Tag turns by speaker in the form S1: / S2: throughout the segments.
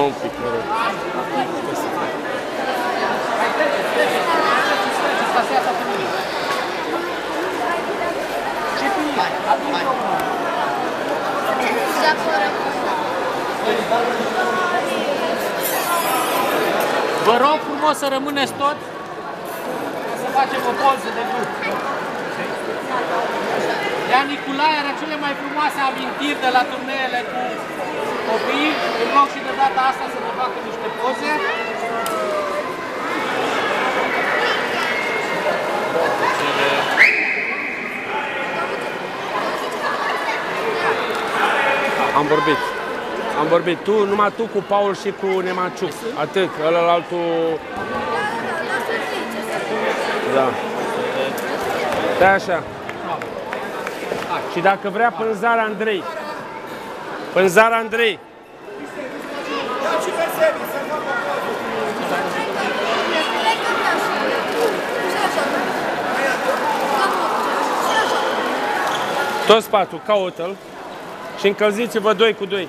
S1: un pic, mă rog.
S2: Vă rog frumos să rămâneți tot, să facem o poză de grup. Ea Nicolae are cele mai frumoase amintiri de la turneele cu copii. Îl rog și de data asta să ne facă niște poze.
S1: Am vorbit. Numai tu cu Paul și cu Nemaciuc. Atât, ălălaltul... Da. Da, așa. Și dacă vrea Pânzar Andrei. Pânzar Andrei. Tot spatul, caută-l. Și încălziți-vă 2 cu 2.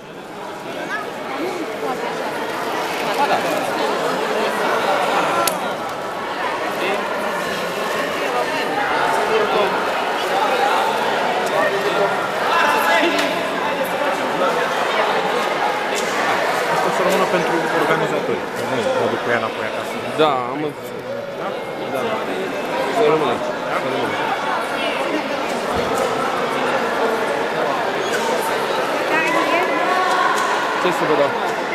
S3: Asta să rămână pentru organizatori. Nu mă duc cu ea înapoi acasă.
S1: Da, am înțeles. Da? Da. Să rămână aici. Să rămână. Ce să vă dau?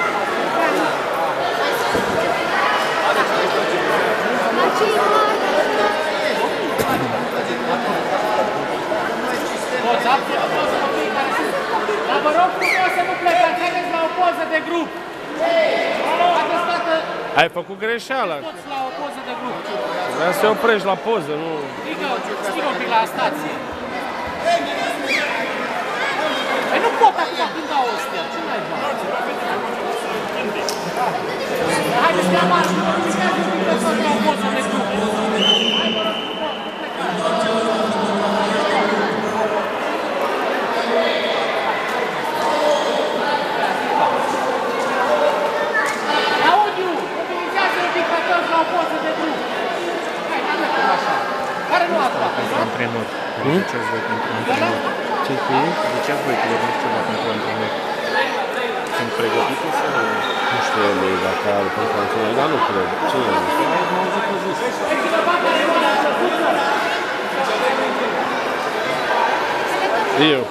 S2: Dar vă rog frumos să nu plecați, haideți la o poză de grup.
S1: Ai făcut greșeala.
S2: Toți la o poză de grup.
S1: Vreau să-i oprești la poză, nu...
S2: Stigă un pic la stație. Păi nu pot acum când dau ăstea, ce mai fac? Haideți că am arăt, nu mișcați un pic să la o poză de grup. Audiu, utilizează-l dictator la o poză de grup. Hai, n-am așa. Care nu ați luat?
S3: Antrenor. Ziceați voi pentru antrenor.
S1: Ce cu ei?
S3: Ziceați voi că le nu ceva pentru antrenor. Sunt pregătite sau...
S1: Nu știu el dacă are pentru antrenor, dar nu cred. Ce e? M-au zis că zis. Eu.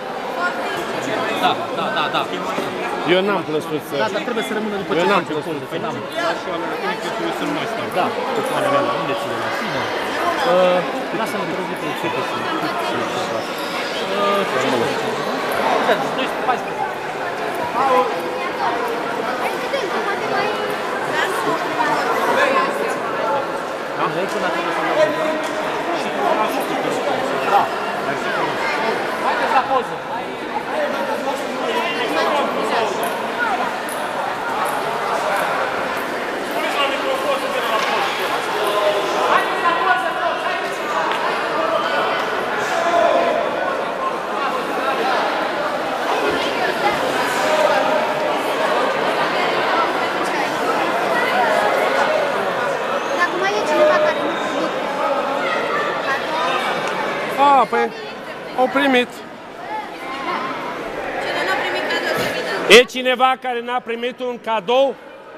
S2: Da.
S1: Eu n-am plăsut să...
S2: Da, dar trebuie să rămână după ce
S1: Eu n-am
S2: facem
S1: plăsut.
S2: poză. Păi n-am.
S3: Și oamenii trebuie să nu mai stau.
S2: Da.
S3: Cu planele alea, unde ține la sine?
S2: Lasă-mă, te rog, uite, ce găsim. 12-14. Da. Haideți la poză.
S1: Păi, au primit.
S4: Cine n-a primit cadou să vină?
S1: E cineva care n-a primit un cadou?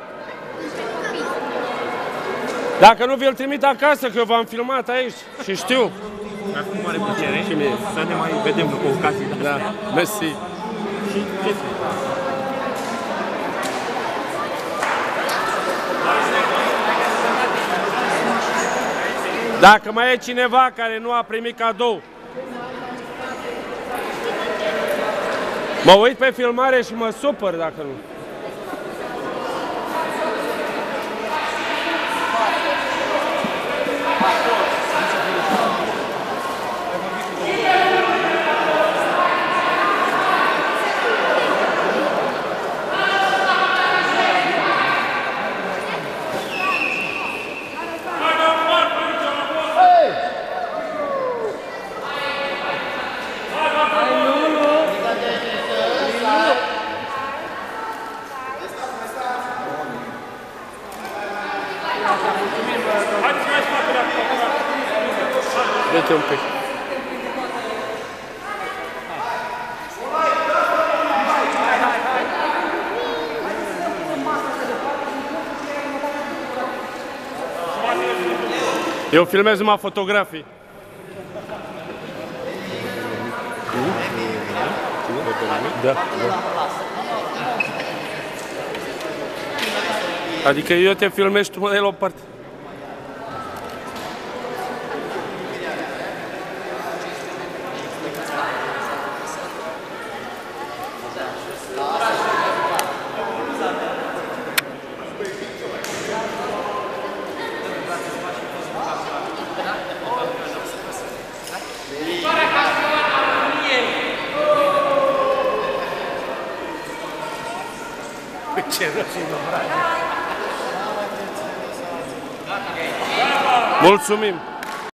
S1: Dacă nu, vi-l trimit acasă, că eu v-am filmat aici și știu.
S3: Mi-a făcut mare plăcere să ne mai vedem după ocazii.
S1: Da, mersi.
S3: Și ce
S1: Dacă mai e cineva care nu a primit cadou, mă uit pe filmare și mă supăr dacă nu. Dă-te un pic. Eu filmez numai fotografii. Da, da. Adică eu te filmez și tu mă dai la o parte. Mulțumim!